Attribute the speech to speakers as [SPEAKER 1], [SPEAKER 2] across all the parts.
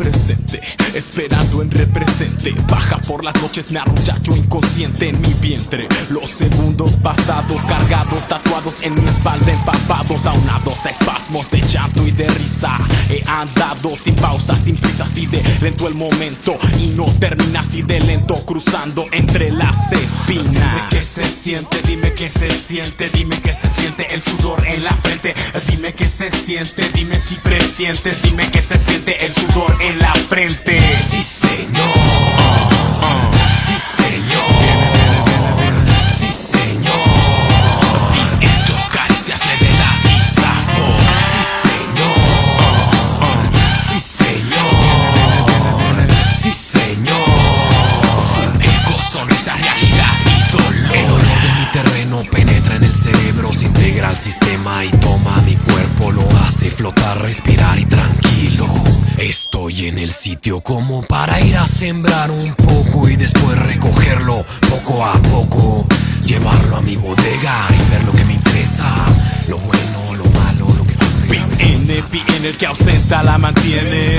[SPEAKER 1] presente, esperando en represente. Baja por las noches, me arrulla yo inconsciente en mi vientre. Los segundos pasados, cargados, tatuados en mi espalda, empapados, aunados a espasmos de llanto y de risa. He andado sin pausa, sin prisa, así de lento el momento, y no termina así de lento, cruzando entre las espinas. Dime qué se siente, dime qué se siente, dime qué se siente el sudor en la frente. Dime qué se siente, dime si presientes, dime qué se siente el sudor en la frente. Sí, señor. Sí, señor. Sí, señor. Viento, caricias, levedad y sabor. Sí, señor. Sí, señor. Sí, señor. Fuego, sonrisa, realidad y dolor. El olor de mi terreno penetra en el cerebro, se integra al sistema y toma mi cuerpo, lo hace flotar, respirar y tranquilo. Estoy en el sitio como para ir a sembrar un poco y después recogerlo poco a poco, llevarlo a mi bodega y ver lo que me interesa, lo bueno, lo malo, lo que viene, el que ausenta la mantiene.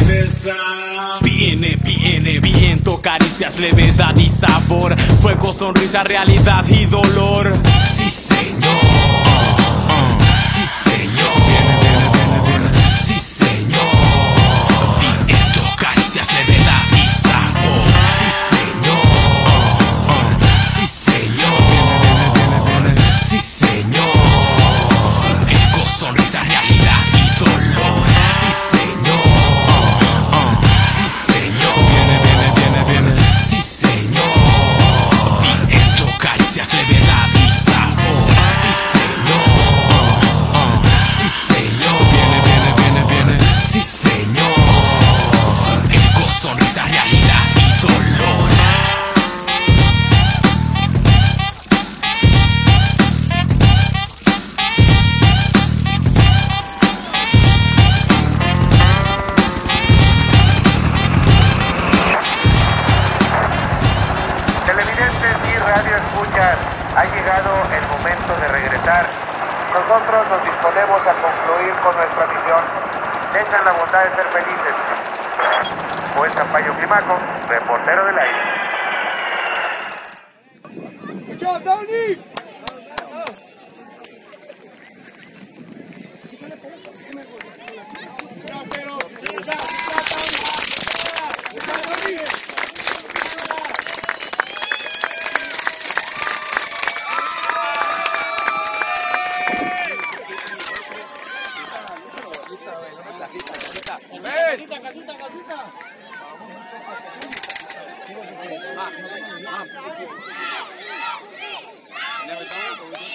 [SPEAKER 1] Viene, viento, caricias, levedad y sabor. Fuego, sonrisa, realidad y dolor. Sí, señor. Sí, señor. Sí, señor. Viento, caricias, levedad y sabor. Sí, señor. Sí, señor. Sí, señor. Fuego, sonrisa, realidad y dolor. Sí, señor. Sí, señor. Sí, señor. Viento, caricias, levedad y sabor. Sí, señor. Sí, señor. Sí, señor. Fuego, sonrisa, realidad y dolor.
[SPEAKER 2] Televidentes y radioescuchas, ha llegado el momento de regresar. Nosotros nos disponemos a concluir con nuestra misión. Tengan la bondad de ser felices. Juan Zampayo Climaco, reportero del aire.
[SPEAKER 3] Good job, Tony!
[SPEAKER 4] Casita.